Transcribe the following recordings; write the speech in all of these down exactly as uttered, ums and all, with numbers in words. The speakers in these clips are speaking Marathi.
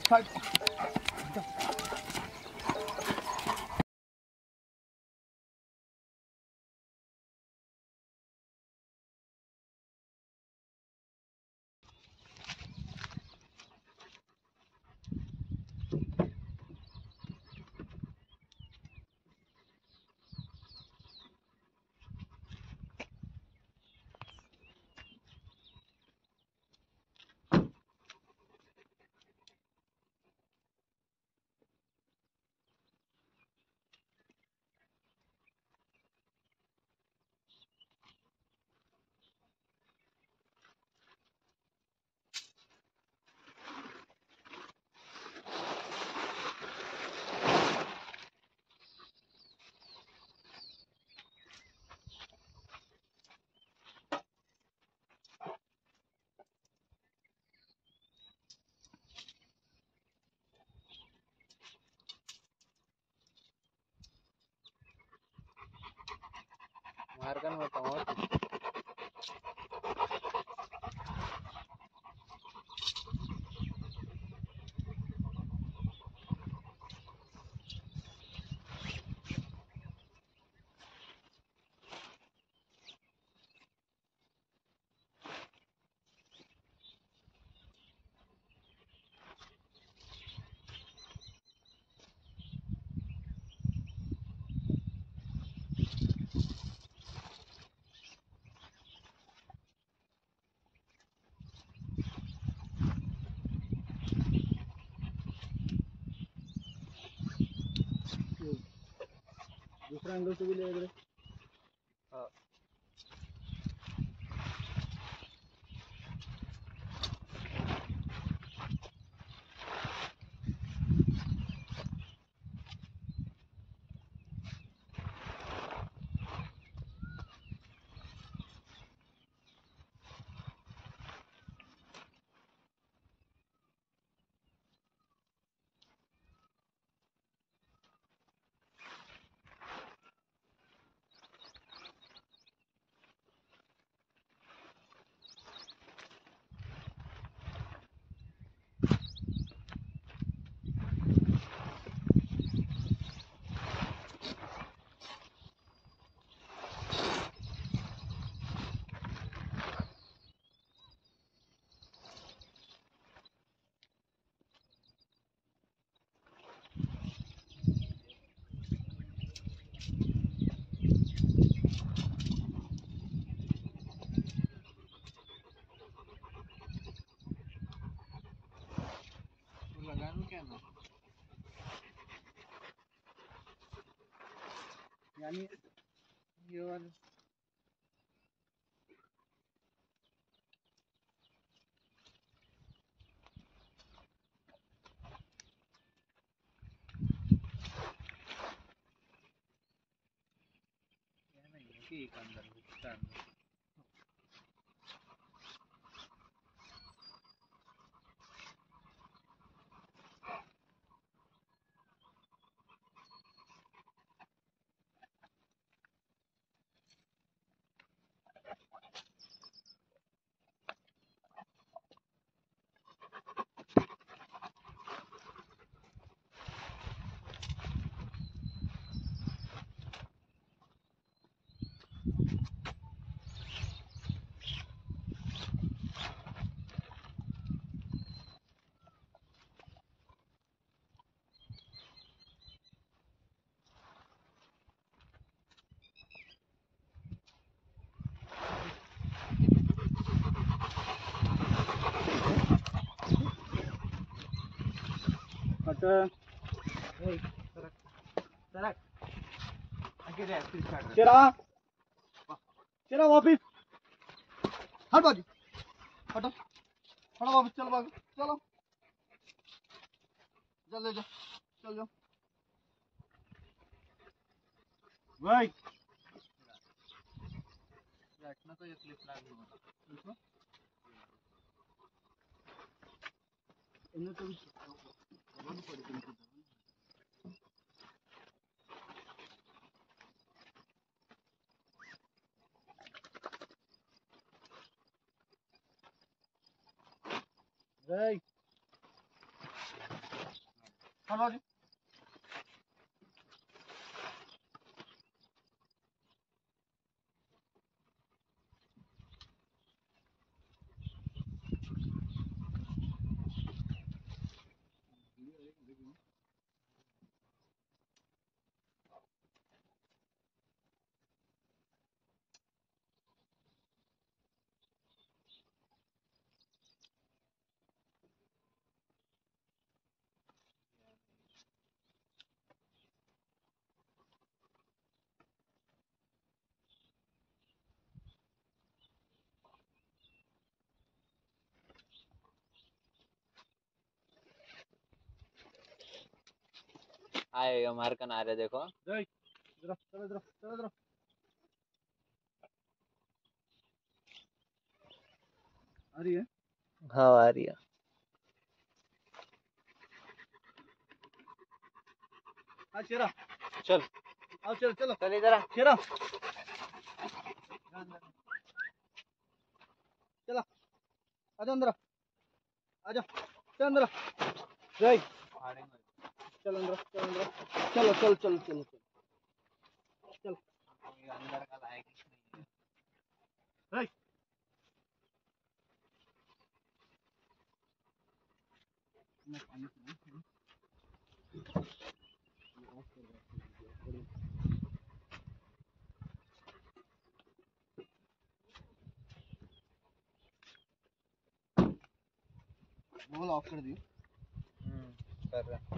साइड मारkan बताओ दूसरा एंगल से भी ले इधर लगान क्या ना यानी ये वाला ठीक अंदर घुसता अंदर कट्टा hey tarak tarak आगे जा फिर स्टार्ट शेरा शेरा वापिस हट बाजू हटो हटो वापिस चलो बाजू चलो चल जा चल जाओ भाई बैठना तो ये क्लिप लगा दूंगा देखो इन्हें तो बहुत पड़ी थी भाई हट बाजू आएगा मार कर आ रहे देखो। जय इधर आ, चलो इधर आ, चलो इधर आ। आ रही है हाँ आ रही है। हाँ शेरा चल आओ चलो चलो चल इधर आ। शेरा चला आजा अंदर आ, आजा चल अंदर आ। जय फाड़ेंगे। चल अंदर आ, चल अंदर आ। चलो चल चल चल चल चल कोई अंदर का लायक ही नहीं है। जय मैं पानी पीऊं? ये ऑफ कर दो। वो ऑफ कर दियो। हम्म कर रहा।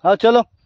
हाँ चलो।